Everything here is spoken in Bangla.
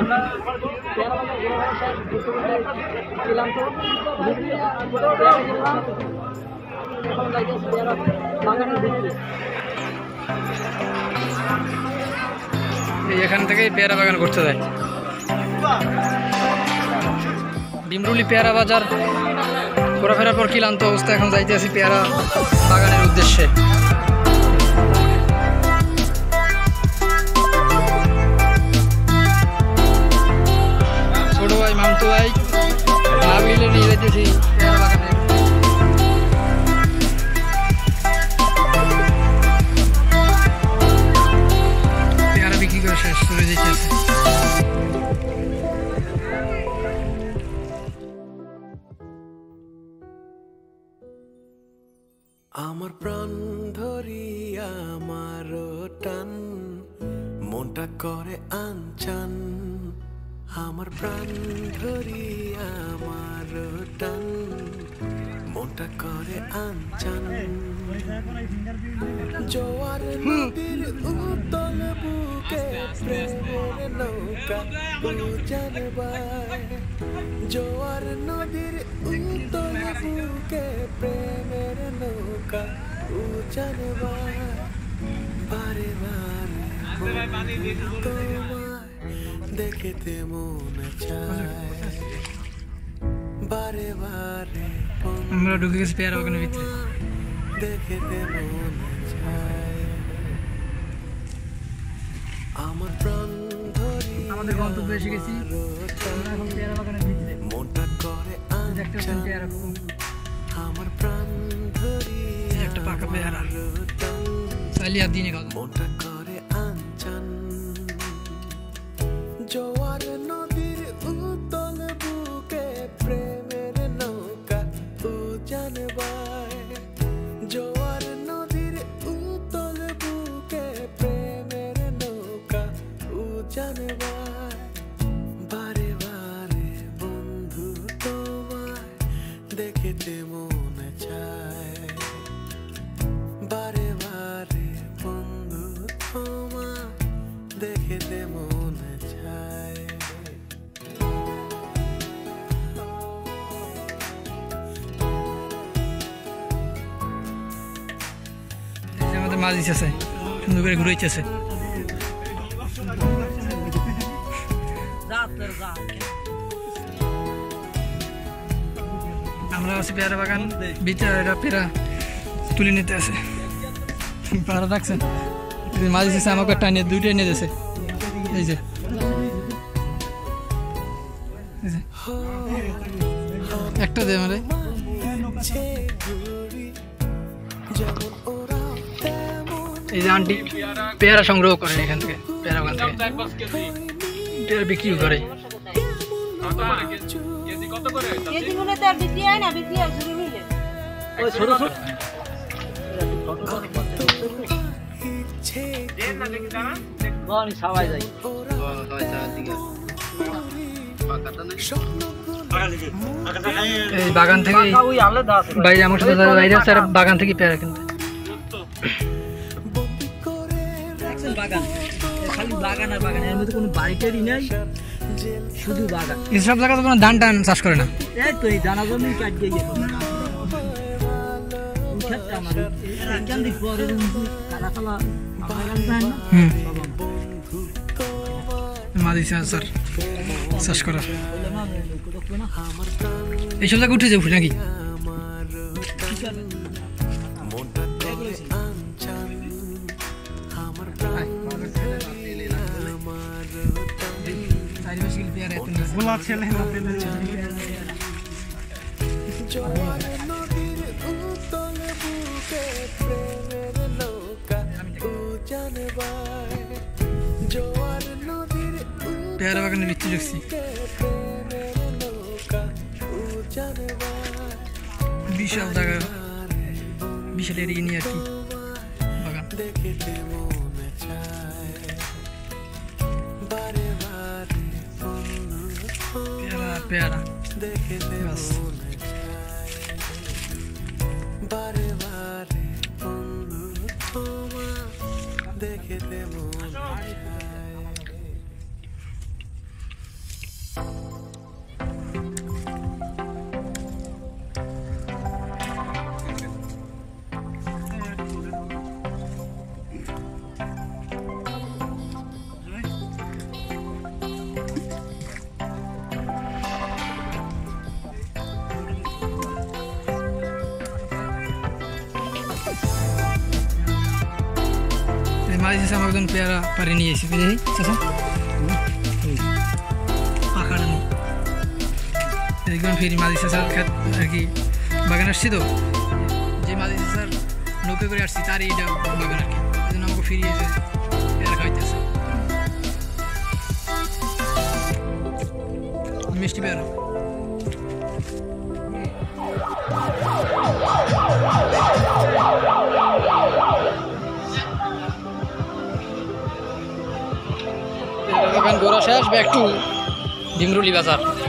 এখান থেকে পেয়ারা বাগান করতে যায়। ডিমরুলি পেয়ারা বাজার ঘোরাফেরার পর ক্লান্ত অবস্থা, এখন যাইতে আছি পেয়ারা বাগানের উদ্দেশ্যে। ছোট ভাই মামতো ভাই না মিলে নিয়ে যাইতেছি পেয়ারা বাগানের। পেয়ারা বিক্রি করে শেষ চলে যাইতেছে। আমার প্রাণ ধরি আমার টান মনটা করে আনচান, আমার প্রাণ ধরি আমার টান মনটা করে আনচান। জোয়ার নদীর উতল বুকে প্রেমের নৌকা উজান বায়, জোয়ার নদীর উতল বুকে প্রেমের নৌকা উজান বায়। বারে বারে তোমায় দেখতে মন চায়, বারে বারে আমরা ঢুকে গেছি পেয়ারা বাগানের ভিতরে। দেখতে মন চায় আমার প্রাণ ধরি আমাদের গন্তব্যে এসে গেছি। এখন পেয়ারা বাগানের ভিতরে মনটা করে আনচান, আমার প্রাণ ধরি একটা পাকা পেয়ারা চালিয়ে আর দিনে খাওয়া। মনটা করে আনচান, জোয়ার নদীর উতল বুকে প্রেমের নৌকা উজান বায়, জোয়ার নদীর উতল বুকে প্রেমের নৌকা উজান বায়। বারে বারে বন্ধু তোমায় দেখতে মন চায়, বারে বারে বন্ধু তোমায় দেখতে মন চায়। আমাদের মাছ দিচ্ছে সুন্দর করে ঘুরেছে। আমরা আছি পেয়ারা বাগান ভিতরে, পেয়ারা তুলে নিতে আছে। পাহারা রাখছেন মাছ দিচ্ছে, আমাকে টানিয়ে দুইটাই নিয়ে যাচ্ছে। এই যে একটা দে আমার এই যে আন্টি পেয়ারা সংগ্রহ করে এখান থেকে, পেয়ারা বাগান থেকে পেয়ারা বিক্রি করে। এই বাগান থেকে বাইরে আমার সাথে বাইরে আছে, বাগান থেকে পেয়ারা কিনতে। বাগান খালি বাগান আর বাগান, এর মধ্যে কোনো বাড়িটারই নাই, শুধু বাগান। এসব জায়গাতে কোনো ধান টান চাষ করে না। এই তো এই দানা জমি কাটিয়ে গেছে চাষ করা। এইসব জায়গায় উঠে যাবো নাকি? পেয়ারা বাগানের ভিতরে ঢুকছি। বিশাল জায়গা, বিশাল এরিয়া নিয়ে আর কি বাগান। পেয়ারা পেয়ারা বাস। চাচা আমার একজন পেয়ারা পারে নিয়ে এসেছি বুঝলি চাচা পাখাটা নেই একজন ফিরি মাঝি চাচার খেত আর কি বাগান আসছি তো যে মাঝি চাচার নৌকে করে আসছি তার এইটা বাগান আর কি এই জন্য আমাকে ফিরিয়ে এসে পেয়ারা খাইতেছে মিষ্টি পেয়ারা দোকান ঘোরা শেষ ব্যাক টু ডিমরুলি বাজার।